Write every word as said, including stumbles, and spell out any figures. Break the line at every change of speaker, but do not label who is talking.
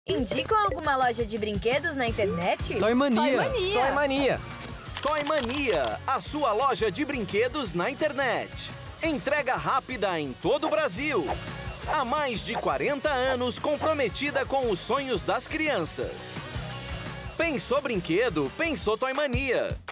Indicam alguma loja de brinquedos na internet?
Toy Mania.
Toy Mania.
Toy Mania.
Toy Mania, a sua loja de brinquedos na internet. Entrega rápida em todo o Brasil. Há mais de quarenta anos comprometida com os sonhos das crianças. Pensou brinquedo? Pensou Toy Mania.